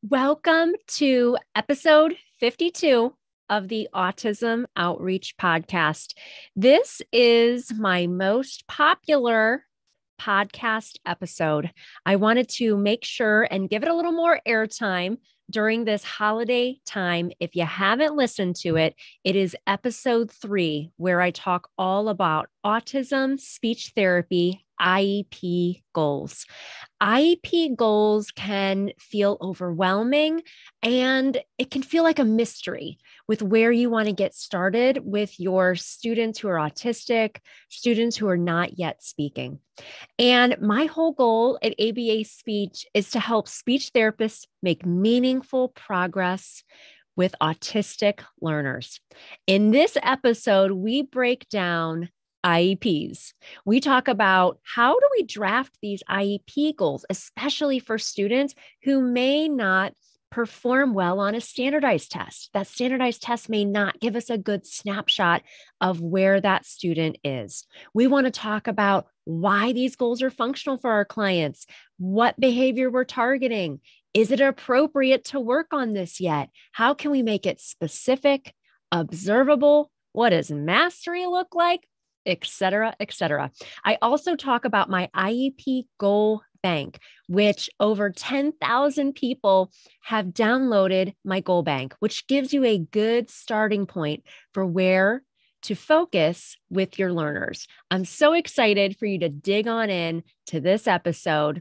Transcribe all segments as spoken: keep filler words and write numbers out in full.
Welcome to episode fifty-two of the Autism Outreach Podcast. This is my most popular podcast episode. I wanted to make sure and give it a little more airtime during this holiday time. If you haven't listened to it, it is episode three, where I talk all about autism, speech therapy, I E P goals. I E P goals can feel overwhelming and it can feel like a mystery with where you want to get started with your students who are autistic, students who are not yet speaking. And my whole goal at A B A Speech is to help speech therapists make meaningful progress with autistic learners. In this episode, we break down I E Ps. We talk about how do we draft these I E P goals, especially for students who may not perform well on a standardized test. That standardized test may not give us a good snapshot of where that student is. We want to talk about why these goals are functional for our clients, what behavior we're targeting. Is it appropriate to work on this yet? How can we make it specific, observable? What does mastery look like? Et cetera, et cetera. I also talk about my I E P goal bank, which over ten thousand people have downloaded my goal bank, which gives you a good starting point for where to focus with your learners. I'm so excited for you to dig on in to this episode.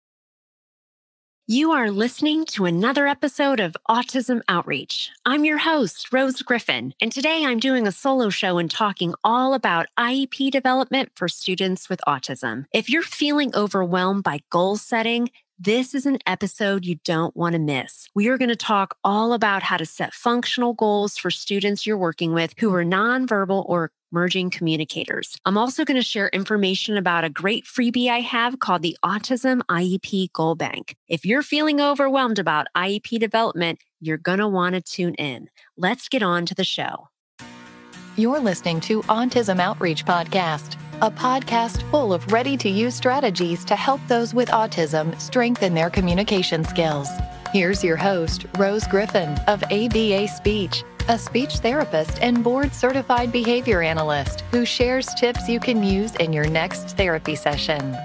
You are listening to another episode of Autism Outreach. I'm your host, Rose Griffin, and today I'm doing a solo show and talking all about I E P development for students with autism. If you're feeling overwhelmed by goal setting, this is an episode you don't want to miss. We are going to talk all about how to set functional goals for students you're working with who are nonverbal or emerging communicators. I'm also going to share information about a great freebie I have called the Autism I E P Goal Bank. If you're feeling overwhelmed about I E P development, you're going to want to tune in. Let's get on to the show. You're listening to Autism Outreach Podcast, a podcast full of ready-to-use strategies to help those with autism strengthen their communication skills. Here's your host, Rose Griffin of A B A Speech, a speech therapist and board-certified behavior analyst who shares tips you can use in your next therapy session.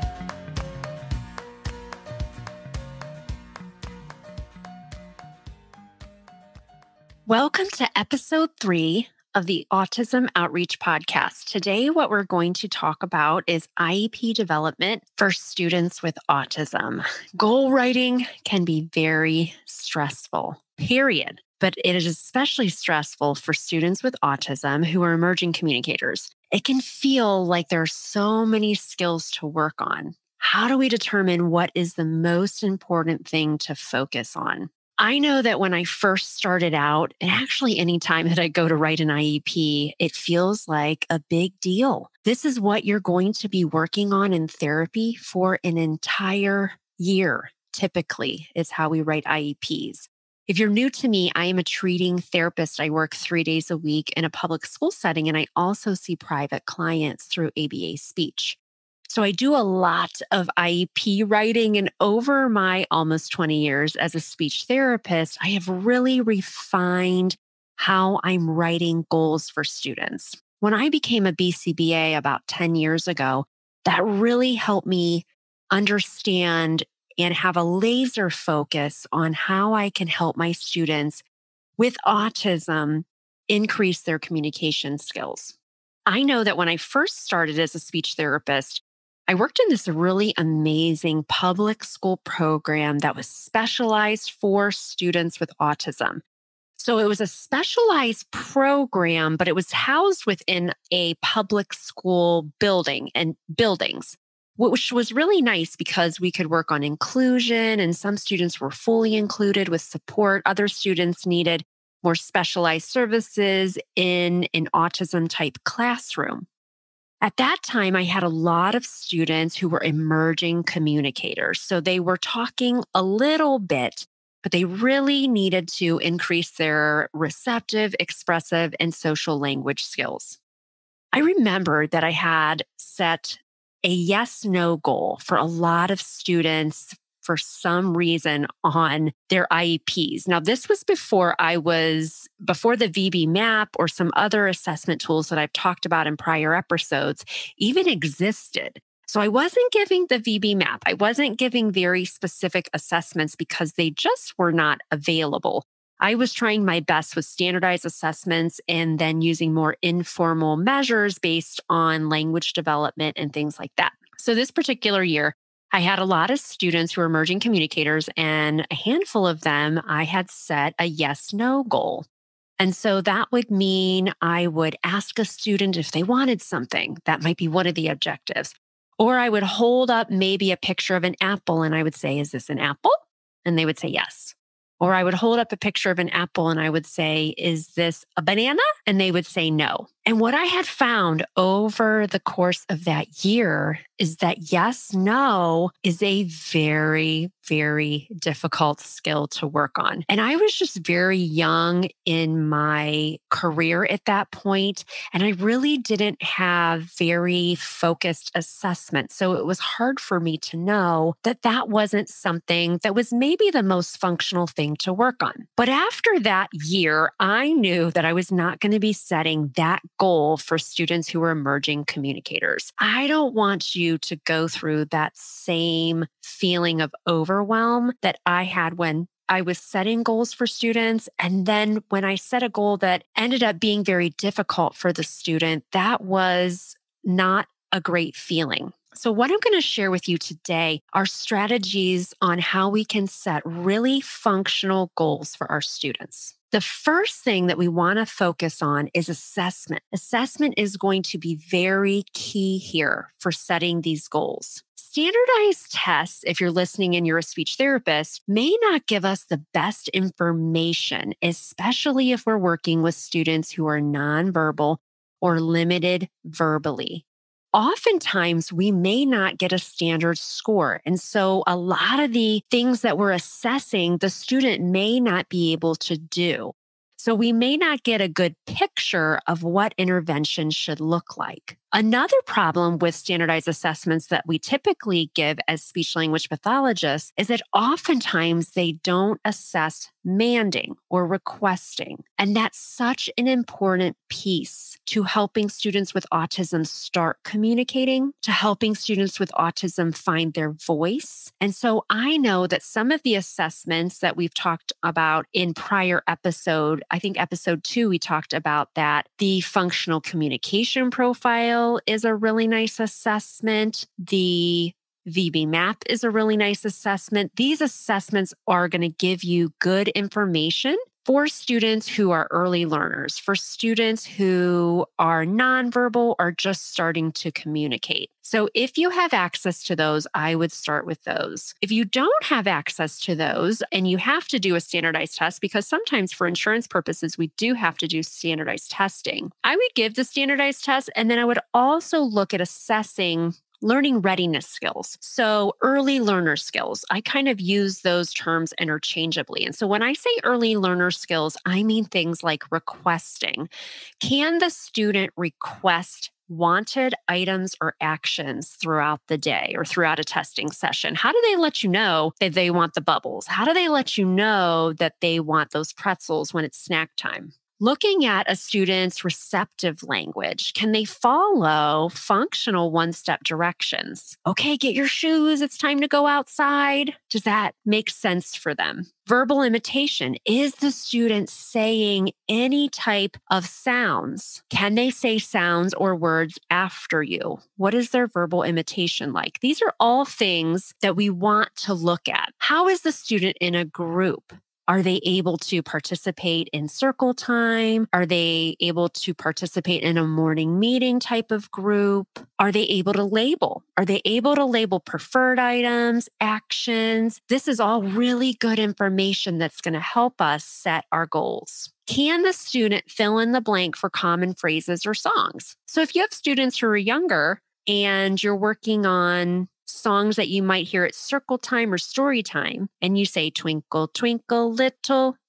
Welcome to episode three of the Autism Outreach Podcast. Today, what we're going to talk about is I E P development for students with autism. Goal writing can be very stressful, period. But it is especially stressful for students with autism who are emerging communicators. It can feel like there are so many skills to work on. How do we determine what is the most important thing to focus on? I know that when I first started out, and actually any time that I go to write an I E P, it feels like a big deal. This is what you're going to be working on in therapy for an entire year, typically, is how we write I E Ps. If you're new to me, I am a treating therapist. I work three days a week in a public school setting, and I also see private clients through A B A Speech. So I do a lot of I E P writing, and over my almost twenty years as a speech therapist, I have really refined how I'm writing goals for students. When I became a B C B A about ten years ago, that really helped me understand and have a laser focus on how I can help my students with autism increase their communication skills. I know that when I first started as a speech therapist, I worked in this really amazing public school program that was specialized for students with autism. So it was a specialized program, but it was housed within a public school building and buildings, which was really nice because we could work on inclusion, and some students were fully included with support. Other students needed more specialized services in an autism type classroom. At that time, I had a lot of students who were emerging communicators. So they were talking a little bit, but they really needed to increase their receptive, expressive, and social language skills. I remember that I had set a yes-no goal for a lot of students for some reason on their I E Ps. Now, this was before I was, before the V B MAP or some other assessment tools that I've talked about in prior episodes even existed. So I wasn't giving the V B MAP. I wasn't giving very specific assessments because they just were not available. I was trying my best with standardized assessments and then using more informal measures based on language development and things like that. So this particular year, I had a lot of students who were emerging communicators, and a handful of them, I had set a yes-no goal. And so that would mean I would ask a student if they wanted something. That might be one of the objectives. Or I would hold up maybe a picture of an apple and I would say, "Is this an apple?" And they would say yes. Or I would hold up a picture of an apple and I would say, "Is this a banana?" And they would say no. And what I had found over the course of that year is that yes, no is a very, very difficult skill to work on. And I was just very young in my career at that point, and I really didn't have very focused assessment. So it was hard for me to know that that wasn't something that was maybe the most functional thing to work on. But after that year, I knew that I was not going to be setting that goal for students who are emerging communicators. I don't want you to go through that same feeling of overwhelm that I had when I was setting goals for students. And then when I set a goal that ended up being very difficult for the student, that was not a great feeling. So what I'm going to share with you today are strategies on how we can set really functional goals for our students. The first thing that we want to focus on is assessment. Assessment is going to be very key here for setting these goals. Standardized tests, if you're listening and you're a speech therapist, may not give us the best information, especially if we're working with students who are nonverbal or limited verbally. Oftentimes, we may not get a standard score. And so a lot of the things that we're assessing, the student may not be able to do. So we may not get a good picture of what intervention should look like. Another problem with standardized assessments that we typically give as speech language pathologists is that oftentimes they don't assess manding or requesting. And that's such an important piece to helping students with autism start communicating, to helping students with autism find their voice. And so I know that some of the assessments that we've talked about in prior episode, I think episode two, we talked about that. The functional communication profile is a really nice assessment. The V B MAP is a really nice assessment. These assessments are going to give you good information for students who are early learners, for students who are nonverbal or just starting to communicate. So if you have access to those, I would start with those. If you don't have access to those and you have to do a standardized test, because sometimes for insurance purposes, we do have to do standardized testing, I would give the standardized test, and then I would also look at assessing learning readiness skills. So early learner skills, I kind of use those terms interchangeably. And so when I say early learner skills, I mean things like requesting. Can the student request wanted items or actions throughout the day or throughout a testing session? How do they let you know that they want the bubbles? How do they let you know that they want those pretzels when it's snack time? Looking at a student's receptive language, can they follow functional one-step directions? Okay, get your shoes. It's time to go outside. Does that make sense for them? Verbal imitation. Is the student saying any type of sounds? Can they say sounds or words after you? What is their verbal imitation like? These are all things that we want to look at. How is the student in a group? Are they able to participate in circle time? Are they able to participate in a morning meeting type of group? Are they able to label? Are they able to label preferred items, actions? This is all really good information that's going to help us set our goals. Can the student fill in the blank for common phrases or songs? So if you have students who are younger and you're working on songs that you might hear at circle time or story time, and you say, "Twinkle, twinkle, little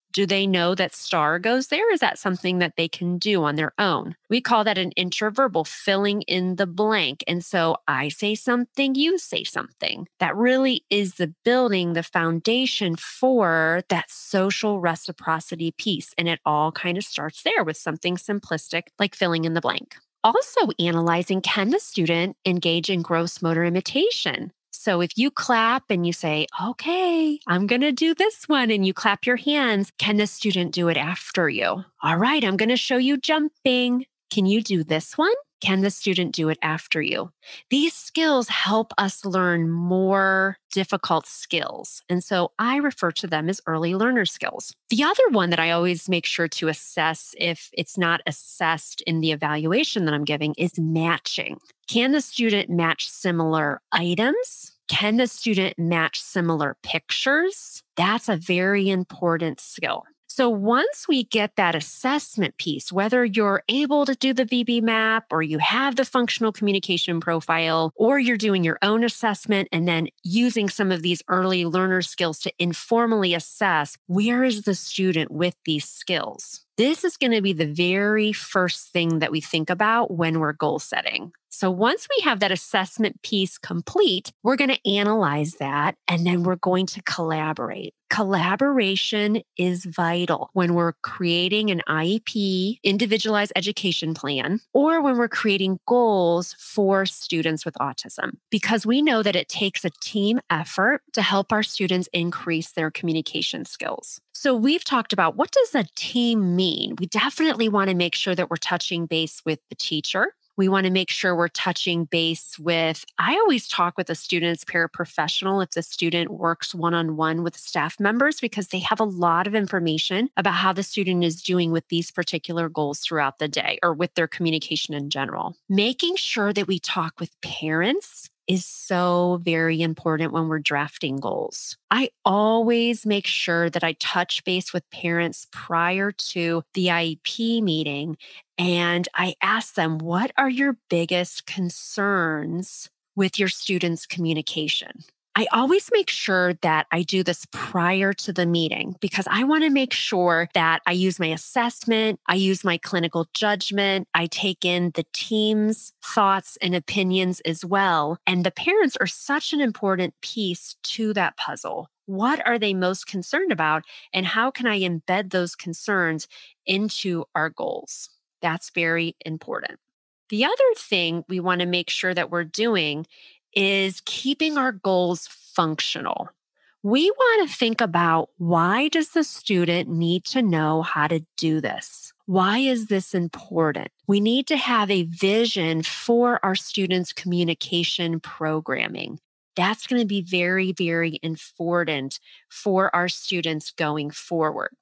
Do they know that STAR goes there? Is that something that they can do on their own? We call that an intraverbal, filling in the blank. And so I say something, you say something. That really is the building, the foundation for that social reciprocity piece. And it all kind of starts there with something simplistic like filling in the blank. Also analyzing, can the student engage in gross motor imitation? So if you clap and you say, okay, I'm going to do this one, and you clap your hands, can the student do it after you? All right, I'm going to show you jumping. Can you do this one? Can the student do it after you? These skills help us learn more difficult skills. And so I refer to them as early learner skills. The other one that I always make sure to assess if it's not assessed in the evaluation that I'm giving is matching. Can the student match similar items? Can the student match similar pictures? That's a very important skill. So once we get that assessment piece, whether you're able to do the V B map or you have the functional communication profile, or you're doing your own assessment and then using some of these early learner skills to informally assess where is the student with these skills. This is going to be the very first thing that we think about when we're goal setting. So once we have that assessment piece complete, we're going to analyze that, and then we're going to collaborate. Collaboration is vital when we're creating an I E P, individualized education plan, or when we're creating goals for students with autism, because we know that it takes a team effort to help our students increase their communication skills. So we've talked about, what does a team mean? We definitely want to make sure that we're touching base with the teacher. We want to make sure we're touching base with, I always talk with a student as paraprofessional if the student works one-on-one with staff members, because they have a lot of information about how the student is doing with these particular goals throughout the day or with their communication in general. Making sure that we talk with parents is so very important when we're drafting goals. I always make sure that I touch base with parents prior to the I E P meeting, and I ask them, what are your biggest concerns with your students' communication? I always make sure that I do this prior to the meeting, because I want to make sure that I use my assessment, I use my clinical judgment, I take in the team's thoughts and opinions as well. And the parents are such an important piece to that puzzle. What are they most concerned about, and how can I embed those concerns into our goals? That's very important. The other thing we want to make sure that we're doing is keeping our goals functional. We want to think about, why does the student need to know how to do this? Why is this important? We need to have a vision for our students' communication programming. That's going to be very, very important for our students going forward.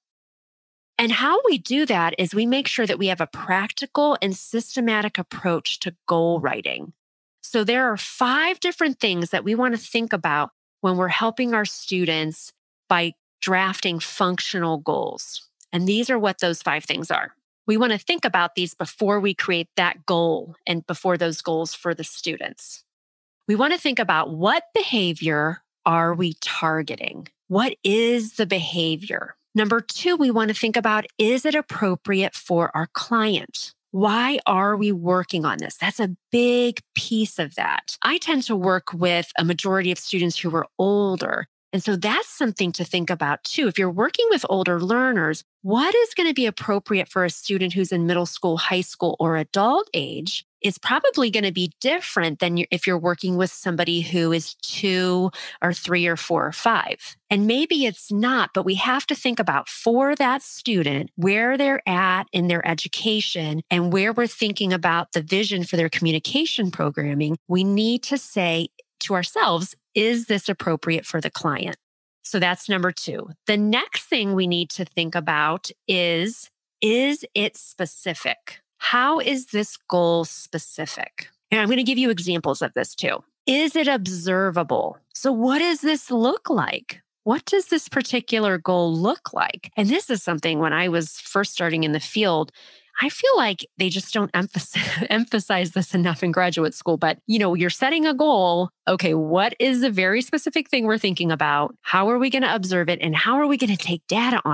And how we do that is we make sure that we have a practical and systematic approach to goal writing. So there are five different things that we want to think about when we're helping our students by drafting functional goals. And these are what those five things are. We want to think about these before we create that goal and before those goals for the students. We want to think about, what behavior are we targeting? What is the behavior? Number two, we want to think about, is it appropriate for our client? Why are we working on this? That's a big piece of that. I tend to work with a majority of students who are older. And so that's something to think about too. If you're working with older learners, what is going to be appropriate for a student who's in middle school, high school, or adult age is probably going to be different than if you're working with somebody who is two or three or four or five. And maybe it's not, but we have to think about, for that student, where they're at in their education and where we're thinking about the vision for their communication programming. We need to say to ourselves, is this appropriate for the client? So that's number two. The next thing we need to think about is, is it specific? How is this goal specific? And I'm going to give you examples of this too. Is it observable? So what does this look like? What does this particular goal look like? And this is something, when I was first starting in the field, I feel like they just don't emphasize, emphasize this enough in graduate school. But, you know, you're setting a goal. Okay, what is the very specific thing we're thinking about? How are we going to observe it? And how are we going to take data on it?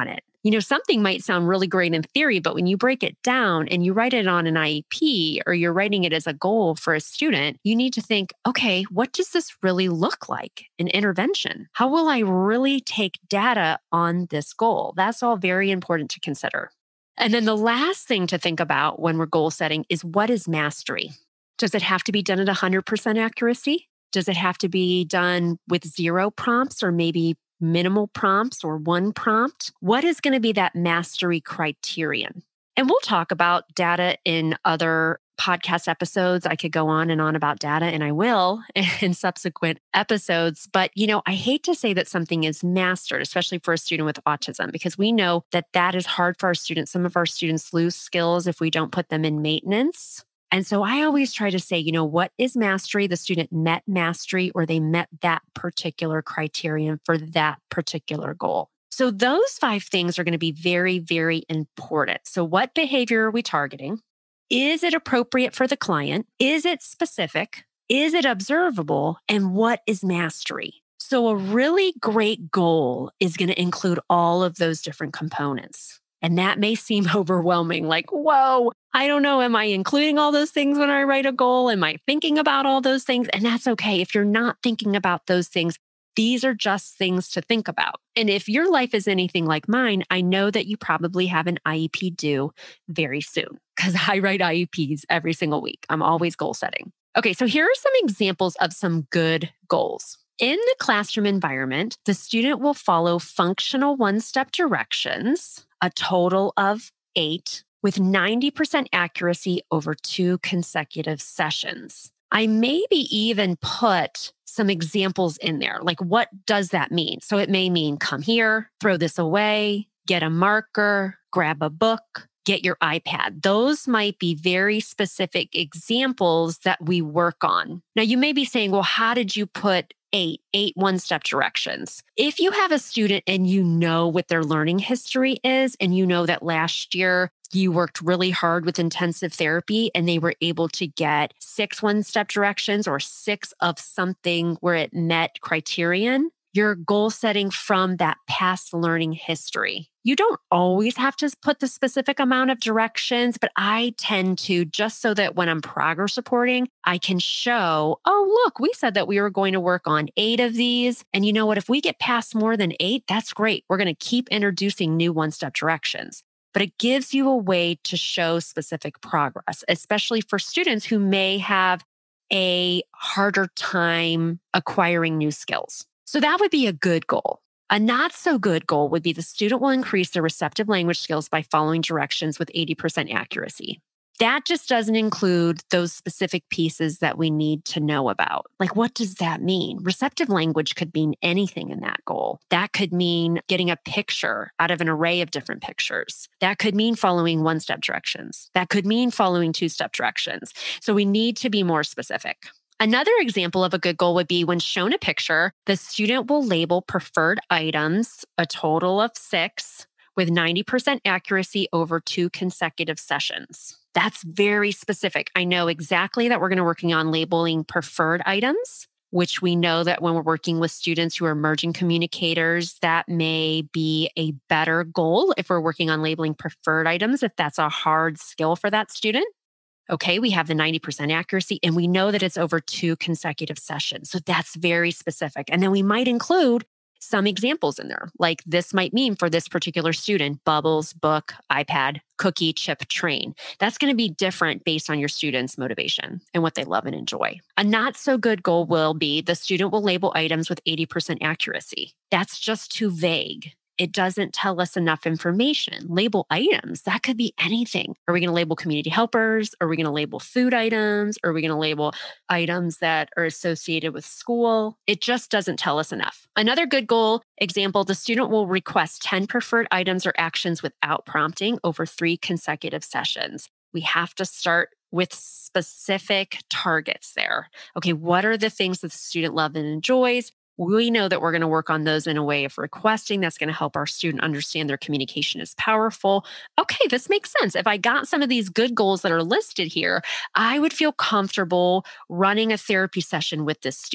You know, something might sound really great in theory, but when you break it down and you write it on an I E P or you're writing it as a goal for a student, you need to think, okay, what does this really look like in intervention? How will I really take data on this goal? That's all very important to consider. And then the last thing to think about when we're goal setting is, what is mastery? Does it have to be done at one hundred percent accuracy? Does it have to be done with zero prompts or maybe minimal prompts or one prompt? What is going to be that mastery criterion? And we'll talk about data in other podcast episodes. I could go on and on about data, and I will in subsequent episodes. But, you know, I hate to say that something is mastered, especially for a student with autism, because we know that that is hard for our students. Some of our students lose skills if we don't put them in maintenance. And so I always try to say, you know, what is mastery? The student met mastery, or they met that particular criterion for that particular goal. So those five things are going to be very, very important. So what behavior are we targeting? Is it appropriate for the client? Is it specific? Is it observable? And what is mastery? So a really great goal is going to include all of those different components. And that may seem overwhelming, like, whoa, I don't know. Am I including all those things when I write a goal? Am I thinking about all those things? And that's okay. If you're not thinking about those things, these are just things to think about. And if your life is anything like mine, I know that you probably have an I E P due very soon, because I write I E Ps every single week. I'm always goal setting. Okay, so here are some examples of some good goals. In the classroom environment, the student will follow functional one-step directions, a total of eight, with ninety percent accuracy over two consecutive sessions. I maybe even put some examples in there. Like, what does that mean? So it may mean come here, throw this away, get a marker, grab a book, get your iPad. Those might be very specific examples that we work on. Now, you may be saying, well, how did you put eight, eight one-step directions? If you have a student and you know what their learning history is, and you know that last year you worked really hard with intensive therapy and they were able to get six one-step directions or six of something where it met criterion, you're goal setting from that past learning history. You don't always have to put the specific amount of directions, but I tend to, just so that when I'm progress reporting, I can show, oh, look, we said that we were going to work on eight of these. And you know what? If we get past more than eight, that's great. We're going to keep introducing new one-step directions. But it gives you a way to show specific progress, especially for students who may have a harder time acquiring new skills. So that would be a good goal. A not so good goal would be the student will increase their receptive language skills by following directions with eighty percent accuracy. That just doesn't include those specific pieces that we need to know about. Like, what does that mean? Receptive language could mean anything in that goal. That could mean getting a picture out of an array of different pictures. That could mean following one-step directions. That could mean following two-step directions. So we need to be more specific. Another example of a good goal would be when shown a picture, the student will label preferred items, a total of six, with ninety percent accuracy over two consecutive sessions. That's very specific. I know exactly that we're going to be working on labeling preferred items, which we know that when we're working with students who are emerging communicators, that may be a better goal if we're working on labeling preferred items, if that's a hard skill for that student. Okay, we have the ninety percent accuracy, and we know that it's over two consecutive sessions. So that's very specific. And then we might include some examples in there, like this might mean for this particular student, bubbles, book, iPad, cookie, chip, train. That's going to be different based on your student's motivation and what they love and enjoy. A not so good goal will be the student will label items with eighty percent accuracy. That's just too vague. It doesn't tell us enough information. Label items, that could be anything. Are we going to label community helpers? Are we going to label food items? Are we going to label items that are associated with school? It just doesn't tell us enough. Another good goal example, the student will request ten preferred items or actions without prompting over three consecutive sessions. We have to start with specific targets there. Okay, what are the things that the student loves and enjoys? We know that we're going to work on those in a way of requesting. That's going to help our student understand their communication is powerful. Okay, this makes sense. If I got some of these good goals that are listed here, I would feel comfortable running a therapy session with this student.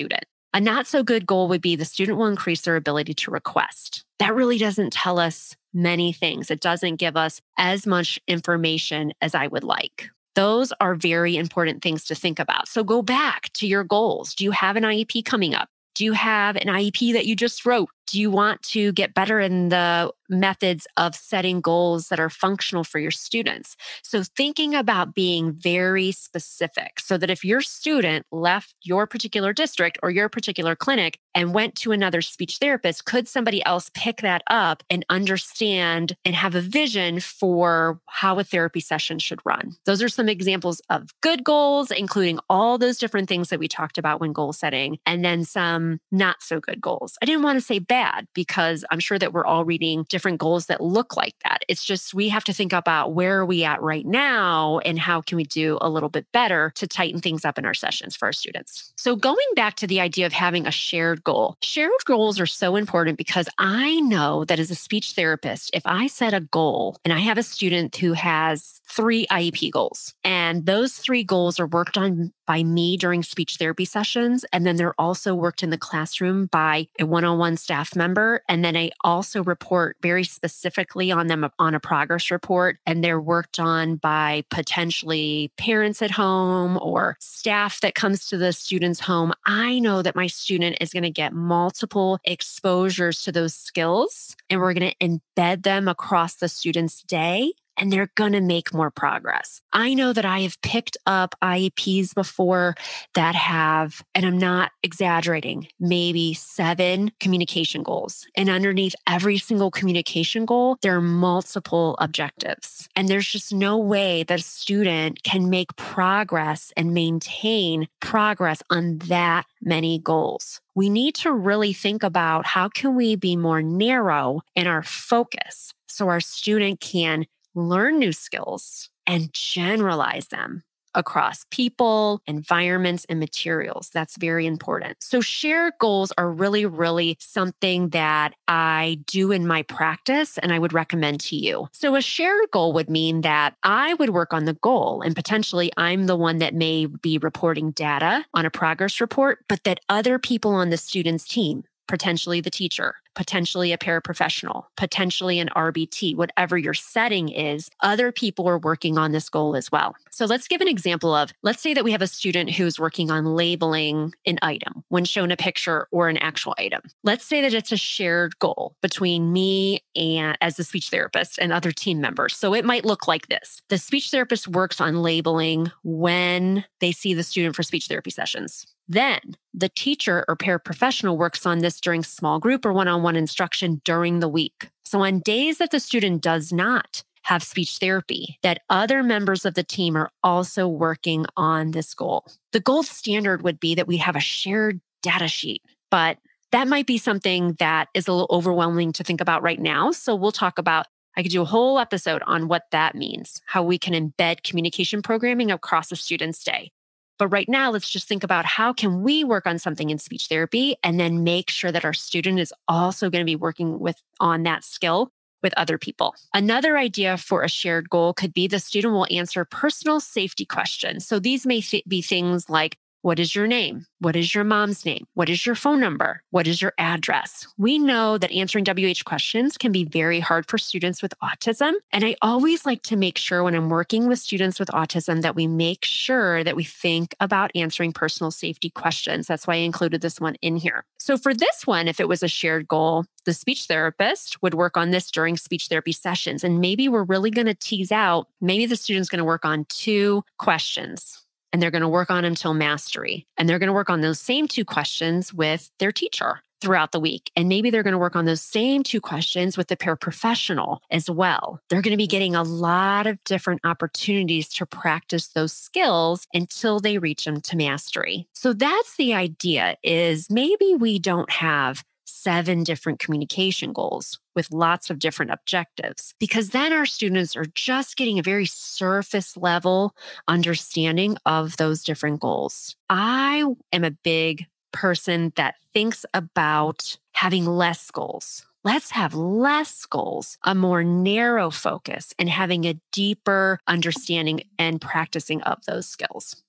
A not so good goal would be the student will increase their ability to request. That really doesn't tell us many things. It doesn't give us as much information as I would like. Those are very important things to think about. So go back to your goals. Do you have an I E P coming up? Do you have an I E P that you just wrote? Do you want to get better in the methods of setting goals that are functional for your students? So thinking about being very specific so that if your student left your particular district or your particular clinic and went to another speech therapist, could somebody else pick that up and understand and have a vision for how a therapy session should run? Those are some examples of good goals, including all those different things that we talked about when goal setting, and then some not so good goals. I didn't want to say bad because I'm sure that we're all reading different goals that look like that. It's just we have to think about where are we at right now and how can we do a little bit better to tighten things up in our sessions for our students. So going back to the idea of having a shared goal, shared goals are so important because I know that as a speech therapist, if I set a goal and I have a student who has three I E P goals, and those three goals are worked on by me during speech therapy sessions, and then they're also worked in the classroom by a one-on-one staff member, and then I also report very specifically on them on a progress report, and they're worked on by potentially parents at home or staff that comes to the student's home. I know that my student is going to get multiple exposures to those skills, and we're going to embed them across the student's day, and they're going to make more progress. I know that I have picked up I E Ps before that have, and I'm not exaggerating, maybe seven communication goals. And underneath every single communication goal, there are multiple objectives. And there's just no way that a student can make progress and maintain progress on that many goals. We need to really think about how can we be more narrow in our focus so our student can learn new skills and generalize them across people, environments, and materials. That's very important. So shared goals are really, really something that I do in my practice and I would recommend to you. So a shared goal would mean that I would work on the goal and potentially I'm the one that may be reporting data on a progress report, but that other people on the student's team, potentially the teacher, potentially a paraprofessional, potentially an R B T, whatever your setting is, other people are working on this goal as well. So let's give an example of, let's say that we have a student who's working on labeling an item when shown a picture or an actual item. Let's say that it's a shared goal between me and as the speech therapist and other team members. So it might look like this. The speech therapist works on labeling when they see the student for speech therapy sessions. Then the teacher or paraprofessional works on this during small group or one-on-one instruction during the week. So on days that the student does not have speech therapy, that other members of the team are also working on this goal. The gold standard would be that we have a shared data sheet, but that might be something that is a little overwhelming to think about right now. So we'll talk about, I could do a whole episode on what that means, how we can embed communication programming across a student's day. But right now, let's just think about how can we work on something in speech therapy and then make sure that our student is also going to be working with on that skill with other people. Another idea for a shared goal could be the student will answer personal safety questions. So these may th- be things like, what is your name? What is your mom's name? What is your phone number? What is your address? We know that answering W H questions can be very hard for students with autism. And I always like to make sure when I'm working with students with autism that we make sure that we think about answering personal safety questions. That's why I included this one in here. So for this one, if it was a shared goal, the speech therapist would work on this during speech therapy sessions. And maybe we're really going to tease out, maybe the student's going to work on two questions. And they're going to work on them till mastery. And they're going to work on those same two questions with their teacher throughout the week. And maybe they're going to work on those same two questions with the paraprofessional as well. They're going to be getting a lot of different opportunities to practice those skills until they reach them to mastery. So that's the idea, is maybe we don't have seven different communication goals with lots of different objectives, because then our students are just getting a very surface level understanding of those different goals. I am a big person that thinks about having less goals. Let's have less goals, a more narrow focus, and having a deeper understanding and practicing of those skills.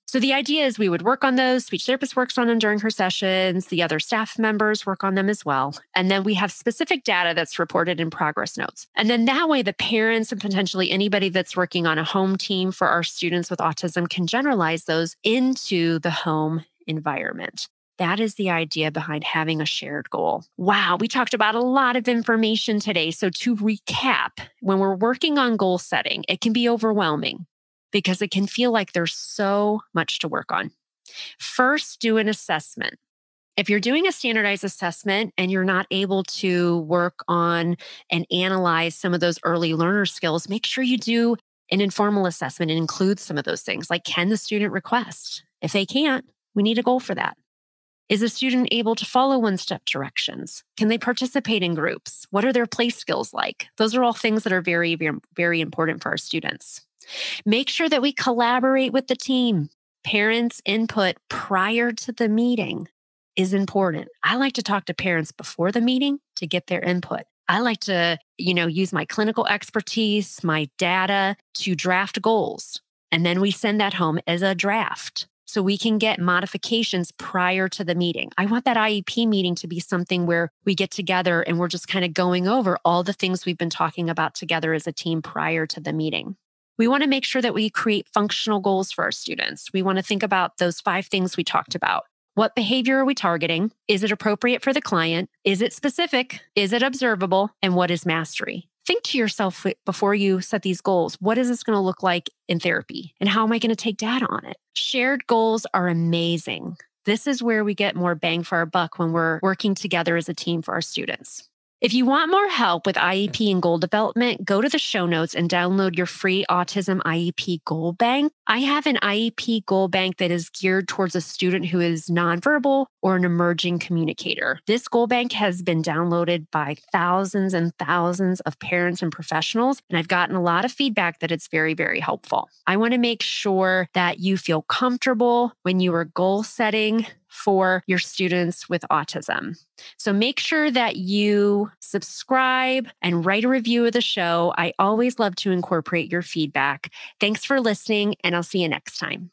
So the idea is we would work on those. Speech therapist works on them during her sessions. The other staff members work on them as well. And then we have specific data that's reported in progress notes. And then that way, the parents and potentially anybody that's working on a home team for our students with autism can generalize those into the home environment. That is the idea behind having a shared goal. Wow, we talked about a lot of information today. So to recap, when we're working on goal setting, it can be overwhelming, because it can feel like there's so much to work on. First, do an assessment. If you're doing a standardized assessment and you're not able to work on and analyze some of those early learner skills, make sure you do an informal assessment and include some of those things. Like, can the student request? If they can't, we need a goal for that. Is the student able to follow one-step directions? Can they participate in groups? What are their play skills like? Those are all things that are very, very, very important for our students. Make sure that we collaborate with the team. Parents' input prior to the meeting is important. I like to talk to parents before the meeting to get their input. I like to, you know, use my clinical expertise, my data to draft goals. And then we send that home as a draft so we can get modifications prior to the meeting. I want that I E P meeting to be something where we get together and we're just kind of going over all the things we've been talking about together as a team prior to the meeting. We want to make sure that we create functional goals for our students. We want to think about those five things we talked about. What behavior are we targeting? Is it appropriate for the client? Is it specific? Is it observable? And what is mastery? Think to yourself before you set these goals, what is this going to look like in therapy? And how am I going to take data on it? Shared goals are amazing. This is where we get more bang for our buck when we're working together as a team for our students. If you want more help with I E P and goal development, go to the show notes and download your free Autism I E P Goal Bank. I have an I E P Goal Bank that is geared towards a student who is nonverbal or an emerging communicator. This Goal Bank has been downloaded by thousands and thousands of parents and professionals, and I've gotten a lot of feedback that it's very, very helpful. I want to make sure that you feel comfortable when you are goal setting for your students with autism. So make sure that you subscribe and write a review of the show. I always love to incorporate your feedback. Thanks for listening, and I'll see you next time.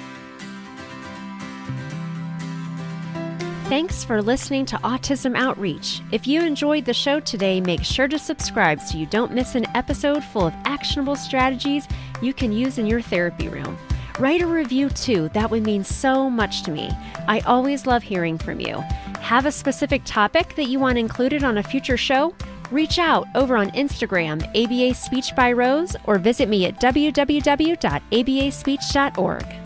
Thanks for listening to Autism Outreach. If you enjoyed the show today, make sure to subscribe so you don't miss an episode full of actionable strategies you can use in your therapy room. Write a review too. That would mean so much to me. I always love hearing from you. Have a specific topic that you want included on a future show? Reach out over on Instagram, A B A Speech by Rose, or visit me at w w w dot a b a speech dot org.